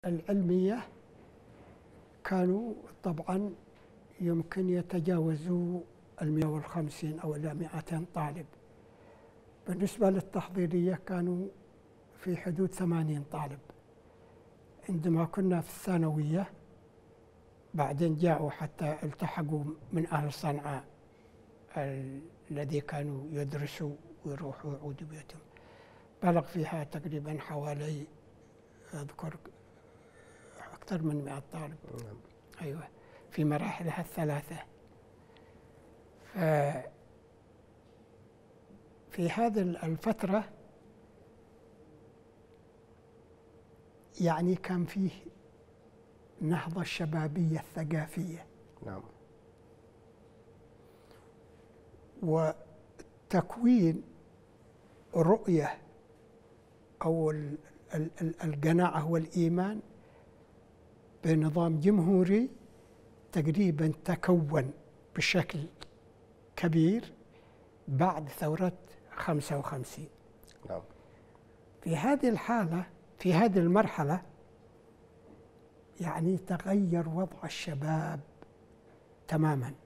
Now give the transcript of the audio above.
العلمية كانوا طبعا يمكن يتجاوزوا 150 أو إلى 200 طالب. بالنسبة للتحضيرية كانوا في حدود 80 طالب. عندما كنا في الثانوية بعدين جاءوا حتى التحقوا من أهل صنعاء الذي كانوا يدرسوا ويروحوا يعودوا بيتهم، بلغ فيها تقريبا حوالي أذكر أكثر من 100 طالب. أيوة، في مراحلها الثلاثة. في هذه الفترة يعني كان فيه نهضة الشبابية الثقافية. نعم. وتكوين رؤية أو القناعة والإيمان بنظام جمهوري تقريبا تكون بشكل كبير بعد ثورة 55. نعم. في هذه الحالة، في هذه المرحلة يعني تغير وضع الشباب تماما.